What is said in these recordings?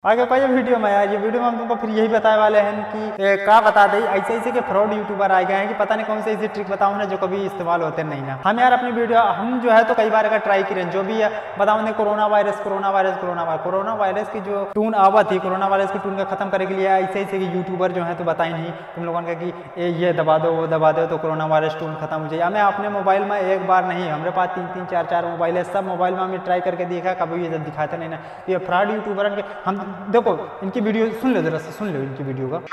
आगे कोई वीडियो में यार, ये वीडियो में हम तुमको फिर यही बताने वाले हैं कि का बता दे ऐसे ऐसे के फ्रॉड यूट्यूबर आ गए हैं कि पता नहीं कौन से ऐसी ट्रिक बताऊँ ना जो कभी इस्तेमाल होते नहीं ना। हम यार अपनी वीडियो हम जो है तो कई बार अगर ट्राई करें जो भी है बताओ ने कोरोना वायरस की जो टून आवा थी, कोरोना वायरस की टून का खत्म करने के लिए ऐसे ऐसे कि यूट्यूबर जो है तो बताई नहीं तुम लोगों का कि ये दबा दो वो दबा दो तो कोरोना वायरस टून खत्म हो जाए। हमें अपने मोबाइल में एक बार नहीं, हमारे पास 3 4 मोबाइल है, सब मोबाइल में हमने ट्राई करके देखा कभी ये दिखाते नहीं ना। ये फ्रॉड यूट्यूबर के हम देखो इनकी वीडियो सुन लो, जरा से सुन लो इनकी वीडियो का।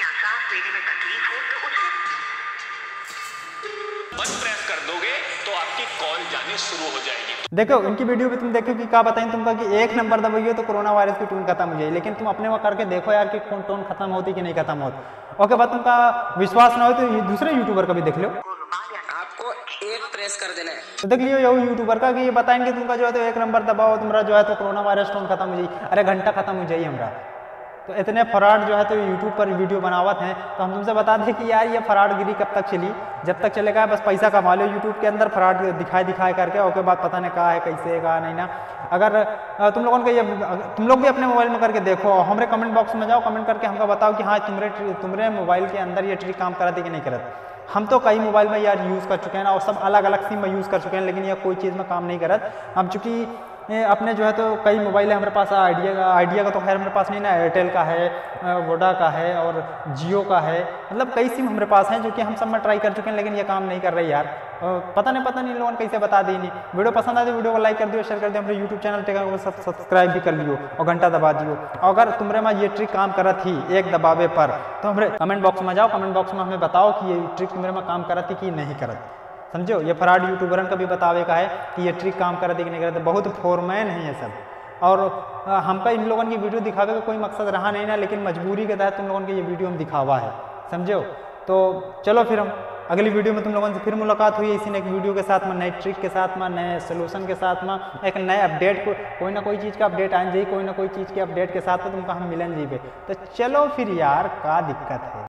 प्रेस कर दोगे तो आपकी कॉल जानी शुरू हो जाएगी। देखो इनकी वीडियो भी तुम देखो कि क्या बताएं तुमका कि एक नंबर दबाइए तो कोरोना वायरस की टून खत्म हो जाए, लेकिन तुम अपने वहाँ करके देखो यार कि कौन टोन खत्म होती कि नहीं खत्म होती। ओके बात तुमका विश्वास ना हो तो दूसरे यूट्यूबर का भी देख लो, आपको एक प्रेस कर देना है तो देख लियो ये यूट्यूबर का कि ये बताएंगे तुमका जो है तो एक नंबर दबाओ तुम्हारा जो है तो कोरोना वायरस टोन खत्म हो जाए। अरे घंटा खत्म हो जाए हमारा। तो इतने फ्रॉड जो है तो यूट्यूब पर वीडियो बनावत हैं, तो हम तुमसे बता दें कि यार ये फ्रॉडगिरी कब तक चली, जब तक चलेगा बस पैसा कमा लो यूट्यूब के अंदर फ्रॉड दिखाए करके। ओके बात पता नहीं कहा है कैसे कहा नहीं ना। अगर तुम लोगों को ये तुम लोग भी अपने मोबाइल में करके देखो, हमारे कमेंट बॉक्स में जाओ, कमेंट करके हमको बताओ कि हाँ तुम्हारे मोबाइल के अंदर ये ट्रिक काम कराती कि नहीं करत। हम तो कई मोबाइल में यार यूज़ कर चुके हैं ना, और सब अलग अलग सिम में यूज़ कर चुके हैं, लेकिन ये कोई चीज़ में काम नहीं करत। हम चूँकि अपने जो है तो कई मोबाइल है हमारे पास, आइडिया का तो खैर हमारे पास नहीं ना, एयरटेल का है, वोडा का है और जियो का है, मतलब कई सिम हमारे पास हैं जो कि हम सब में ट्राई कर चुके हैं, लेकिन ये काम नहीं कर रही यार। पता नहीं इन लोगों ने कैसे बता दी नहीं। वीडियो पसंद आए तो वीडियो को लाइक कर दियो, शेयर कर दियो, हमारे यूट्यूब चैनल टेका को सब्सक्राइब भी कर लियो और घंटा दबा दियो। अगर तुम्हारे में ये ट्रिक काम करत थी एक दबावे पर तो हमारे कमेंट बॉक्स में जाओ, कमेंट बॉक्स में हमें बताओ कि ये ट्रिक तुम्हारे में काम करत थी कि नहीं करत। समझो ये फ्रॉड यूट्यूबरन का भी बतावे का है कि ये ट्रिक काम करते कि नहीं करते, बहुत फोरमैन है ये सब। और हमका इन लोगों की वीडियो दिखावे का कोई मकसद रहा नहीं ना, लेकिन मजबूरी के तहत तुम लोगों की ये वीडियो हम दिखावा है, समझो। तो चलो फिर हम अगली वीडियो में तुम लोगों से फिर मुलाकात हुई इसी एक वीडियो के साथ में, नए ट्रिक के साथ में, नए सोल्यूशन के साथ में, एक नए अपडेट को कोई ना कोई चीज़ का अपडेट आने जाइए, कोई ना कोई चीज़ के अपडेट के साथ तो तुमको हम मिलन जीवे। तो चलो फिर यार, क्या दिक्कत है।